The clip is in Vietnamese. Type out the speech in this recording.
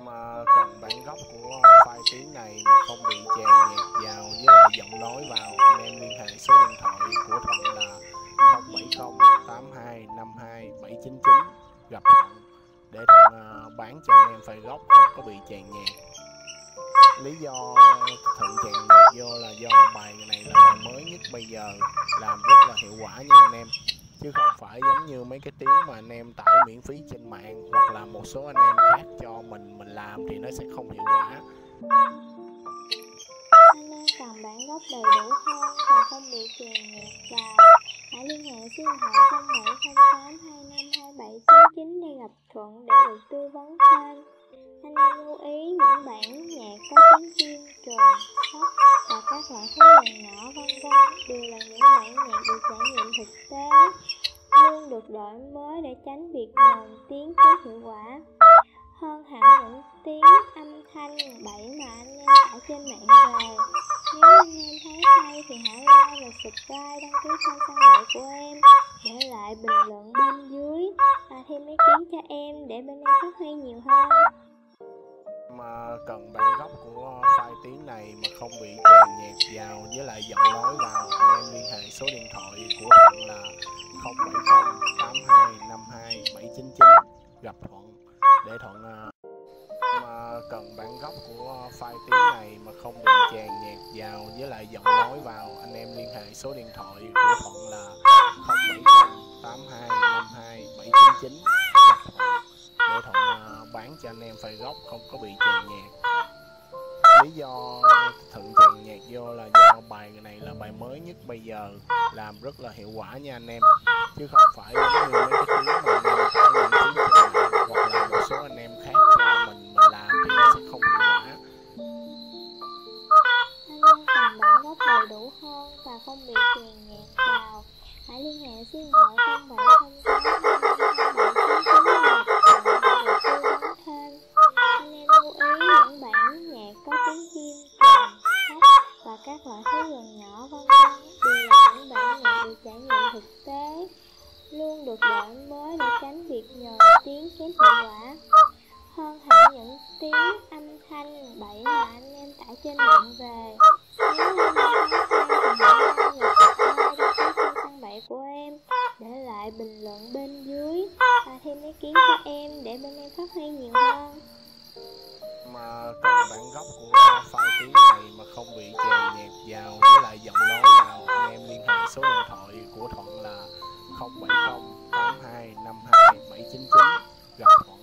Mà cần bản gốc của file tiếng này mà không bị chèn nhạc vào với lại giọng nói vào, anh em liên hệ số điện thoại của Thuận là 0708252 799, gặp Thuận để Thuận bán cho anh em file gốc không có bị chèn nhạc. Lý do Thuận chèn nhạc vô là do bài này là bài mới nhất bây giờ, làm rất là hiệu quả nha anh em, chứ không phải giống như mấy cái tiếng mà anh em tải miễn phí trên mạng hoặc là một số anh em khác cho mình làm thì nó sẽ không hiệu quả. Anh em cần bản gốc đầy đủ hơn và không bị chèn nhạc vào, hãy liên hệ số điện thoại 0708252799 để gặp Thuận để được tư vấn thêm. Anh em lưu ý những bản nhạc có tiếng chim, trồn, sóc và các loại thú rừng nhỏ vân vân đều là những bản nhạc được trải nghiệm thực tế, luôn được đổi mới để tránh việc nhồi tiếng kém hiệu quả. Hơn hẳn những tiếng âm thanh bậy mà anh em tải trên mạng về. Nếu anh em thấy hay thì hãy like và subscribe, đăng ký kênh Săn Bậy của em, để lại bình luận bên dưới và thêm ý kiến cho em để bên em phát huy nhiều hơn. Mà cần bản gốc của file tiếng này mà không bị chèn nhạc vào với lại giọng nói vào, anh em liên hệ số điện thoại của Thuận là 0708252 799, gặp Thuận để Thuận mà cần bản gốc của file tiếng này mà không bị chèn nhạc vào với lại giọng nói vào, anh em liên hệ số điện thoại của Thuận là 0708252 799, gặp Thuận để Thuận bán cho anh em file gốc không có bị chèn nhạc. Lý do Thuận chèn nhạc vô là do bài này là bài mới nhất bây giờ, làm rất là hiệu quả nha anh em, chứ không phải giống như mấy cái tiếng mà anh em tải miễn phí trên mạng hoặc là một số anh em khác cho mình làm thì nó sẽ không hiệu quả. Anh em cần bản gốc đầy đủ hơn và không bị chèn nhạc vào, hãy liên hệ số điện thoại 0708252799 để được tư vấn thêm. Anh em lưu ý những bản nhạc có tiếng chim, trồn, sóc và các loại thú rừng nhỏ vân vân đều là những bản nhạc được trải nghiệm thực tế, luôn được đổi mới để tránh việc nhồi tiếng kém hiệu quả. Hơn hẳn những tiếng âm thanh bậy mà anh em tải trên mạng về. Nếu anh em thấy hay thì hãy like và subscribe, đăng ký kênh Săn Bậy của em, để lại bình luận bên dưới và thêm ý kiến cho em để bên em phát huy nhiều hơn. Mà cần bản gốc của file tiếng này mà không bị chèn nhạc vào với lại giọng nói vào, anh em liên hệ số điện thoại của Thuận là 0708252 799, gặp Thuận